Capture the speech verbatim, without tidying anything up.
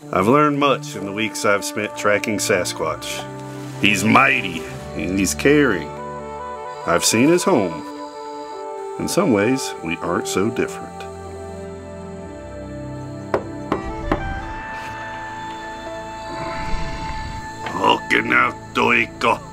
I've learned much in the weeks I've spent tracking Sasquatch. He's mighty and he's caring. I've seen his home. In some ways, we aren't so different. Hoken out, Doiko.